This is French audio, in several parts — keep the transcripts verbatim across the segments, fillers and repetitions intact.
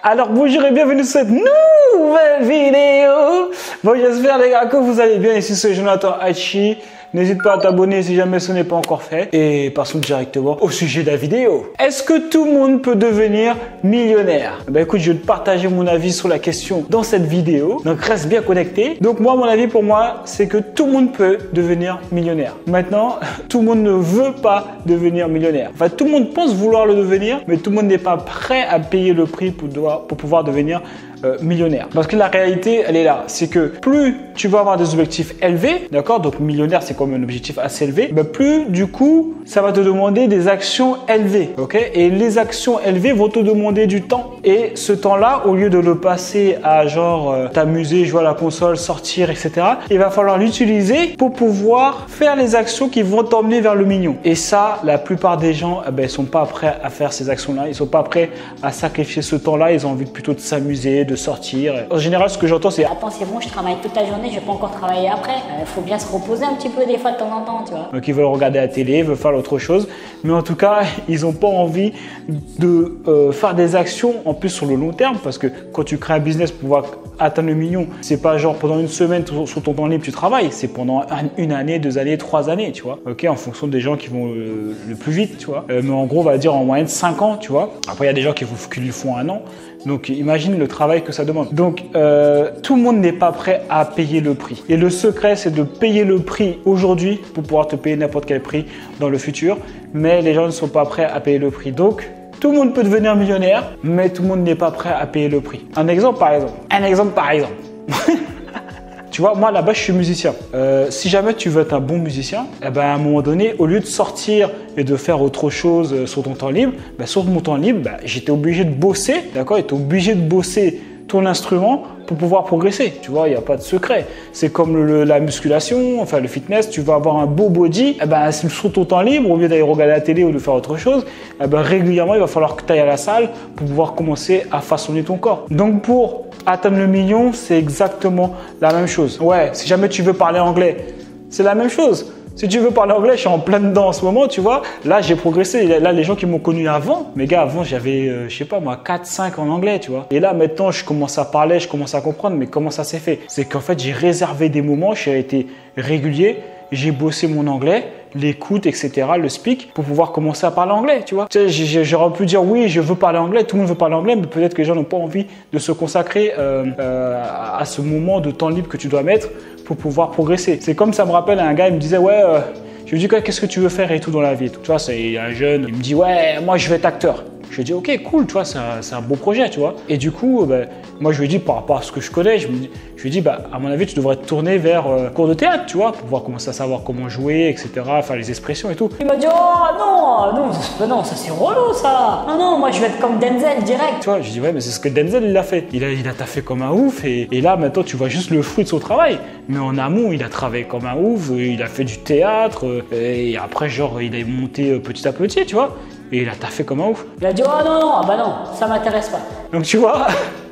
Alors bonjour et bienvenue sur cette nouvelle vidéo. Bon, j'espère les gars que vous allez bien. Ici c'est Jonathan Hachi. N'hésite pas à t'abonner si jamais ce n'est pas encore fait. Et passons directement au sujet de la vidéo. Est-ce que tout le monde peut devenir millionnaire? Ben écoute, je vais te partager mon avis sur la question dans cette vidéo. Donc reste bien connecté. Donc moi, mon avis pour moi, c'est que tout le monde peut devenir millionnaire. Maintenant, tout le monde ne veut pas devenir millionnaire. Enfin, tout le monde pense vouloir le devenir, mais tout le monde n'est pas prêt à payer le prix pour, devoir, pour pouvoir devenir Euh, millionnaire. Parce que la réalité, elle est là. C'est que plus tu vas avoir des objectifs élevés, d'accord, donc millionnaire, c'est comme un objectif assez élevé, ben plus du coup, ça va te demander des actions élevées, ok. Et les actions élevées vont te demander du temps. Et ce temps-là, au lieu de le passer à genre euh, t'amuser, jouer à la console, sortir, et cetera, il va falloir l'utiliser pour pouvoir faire les actions qui vont t'emmener vers le million. Et ça, la plupart des gens, eh ben, ils sont pas prêts à faire ces actions-là. Ils sont pas prêts à sacrifier ce temps-là. Ils ont envie plutôt de s'amuser, de sortir. En général, ce que j'entends, c'est attends, c'est bon, je travaille toute la journée, je vais pas encore travailler après. Il euh, faut bien se reposer un petit peu des fois de temps en temps, tu vois. Donc ils veulent regarder la télé, ils veulent faire autre chose, mais en tout cas, ils n'ont pas envie de euh, faire des actions en plus sur le long terme, parce que quand tu crées un business pour pouvoir atteindre le million, c'est pas genre pendant une semaine sur ton temps libre tu travailles, c'est pendant une année, deux années, trois années, tu vois. Ok, en fonction des gens qui vont le, le plus vite, tu vois. Euh, mais en gros, on va dire en moyenne cinq ans, tu vois. Après, il y a des gens qui, qui lui font un an. Donc, imagine le travail que ça demande. Donc, euh, tout le monde n'est pas prêt à payer le prix. Et le secret, c'est de payer le prix aujourd'hui pour pouvoir te payer n'importe quel prix dans le futur. Mais les gens ne sont pas prêts à payer le prix. Donc, tout le monde peut devenir millionnaire, mais tout le monde n'est pas prêt à payer le prix. Un exemple par exemple. Un exemple par exemple. Tu vois, moi là-bas, je suis musicien. Euh, si jamais tu veux être un bon musicien, eh ben, à un moment donné, au lieu de sortir et de faire autre chose sur ton temps libre, ben, sur mon temps libre, ben, j'étais obligé de bosser, d'accord? J'étais obligé de bosser ton instrument pour pouvoir progresser. Tu vois, il n'y a pas de secret. C'est comme le, la musculation, enfin le fitness, tu vas avoir un beau body, eh ben, sur ton temps libre, au lieu d'aller regarder la télé ou de faire autre chose, eh ben, régulièrement, il va falloir que tu ailles à la salle pour pouvoir commencer à façonner ton corps. Donc pour atteindre le million, c'est exactement la même chose. Ouais, si jamais tu veux parler anglais, c'est la même chose. Si tu veux parler anglais, je suis en plein dedans en ce moment, tu vois. Là, j'ai progressé. Là, les gens qui m'ont connu avant, mes gars, avant, j'avais, euh, je sais pas moi, quatre cinq en anglais, tu vois. Et là, maintenant, je commence à parler, je commence à comprendre. Mais comment ça s'est fait? C'est qu'en fait, j'ai réservé des moments, j'ai été régulier, j'ai bossé mon anglais, l'écoute, et cetera, le speak, pour pouvoir commencer à parler anglais, tu vois. Tu sais, j'aurais pu dire oui, je veux parler anglais, tout le monde veut parler anglais, mais peut-être que les gens n'ont pas envie de se consacrer euh, euh, à ce moment de temps libre que tu dois mettre pour pouvoir progresser. C'est comme ça me rappelle un gars, il me disait ouais, euh, je lui dis qu'est-ce que tu veux faire et tout dans la vie, et tout. Tu vois, c'est un jeune, il me dit ouais, moi je vais être acteur. Je lui ai dit ok, cool, tu vois, c'est un, un beau projet, tu vois. Et du coup, ben, moi je lui ai dit par rapport à ce que je connais, je, me dis, je lui ai dit bah, à mon avis, tu devrais te tourner vers euh, cours de théâtre, tu vois, pour pouvoir commencer à savoir comment jouer, et cetera, faire les expressions et tout. Il m'a dit oh non, non, ça, non, ça c'est relou ça. Non, non, moi je vais être comme Denzel direct. Tu vois, je dis ouais, mais c'est ce que Denzel il a fait. Il a, il a taffé comme un ouf et, et là maintenant tu vois juste le fruit de son travail. Mais en amont, il a travaillé comme un ouf, il a fait du théâtre et après genre il est monté petit à petit, tu vois. Et il a taffé comme un ouf. Il a dit oh non, non, bah non, ça m'intéresse pas. Donc tu vois,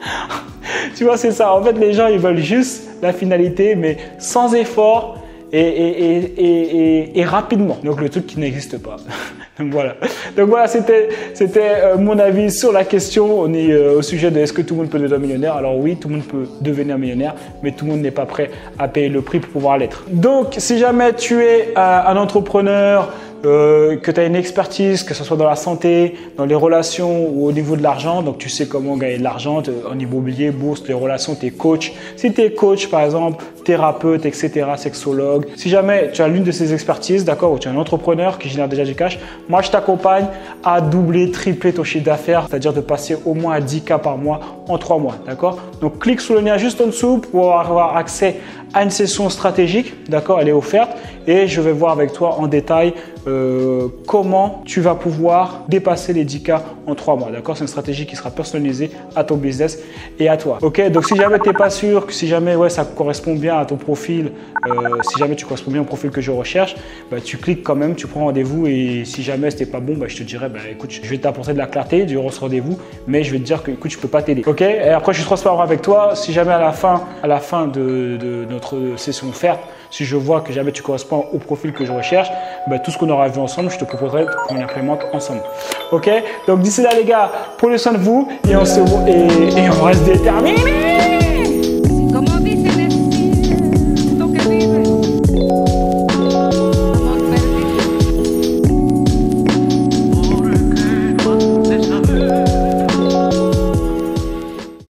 tu vois c'est ça. En fait, les gens ils veulent juste la finalité, mais sans effort et, et, et, et, et, et rapidement. Donc le truc qui n'existe pas. Donc voilà. Donc voilà, c'était c'était euh, mon avis sur la question. On est euh, au sujet de est-ce que tout le monde peut devenir millionnaire. Alors oui, tout le monde peut devenir millionnaire, mais tout le monde n'est pas prêt à payer le prix pour pouvoir l'être. Donc si jamais tu es euh, un entrepreneur, Euh, que tu as une expertise, que ce soit dans la santé, dans les relations ou au niveau de l'argent, donc tu sais comment gagner de l'argent en immobilier, bourse, les relations, tu es coach. Si tu es coach par exemple, thérapeute, et cetera, sexologue, si jamais tu as l'une de ces expertises, d'accord, ou tu es un entrepreneur qui génère déjà du cash, moi je t'accompagne à doubler, tripler ton chiffre d'affaires, c'est-à-dire de passer au moins à dix K par mois en trois mois, d'accord. Donc clique sur le lien juste en dessous pour avoir accès à une session stratégique, d'accord, elle est offerte et je vais voir avec toi en détail euh, comment tu vas pouvoir dépasser les dix K en trois mois, d'accord. C'est une stratégie qui sera personnalisée à ton business et à toi, ok. Donc si jamais tu n'es pas sûr, que si jamais ouais, ça correspond bien à ton profil, euh, si jamais tu corresponds bien au profil que je recherche, bah, tu cliques quand même, tu prends rendez-vous et si jamais c'était pas bon, bah, je te dirais, bah, écoute, je vais t'apporter de la clarté durant ce rendez-vous, mais je vais te dire que écoute, je peux pas t'aider, ok. Ok, et après je suis transparent avec toi. Si jamais à la fin, à la fin de, de notre session offerte, si je vois que jamais tu corresponds au profil que je recherche, ben, tout ce qu'on aura vu ensemble, je te proposerai qu'on implémente ensemble. Ok, donc d'ici là les gars, prenez soin de vous et on se et, et on reste déterminés.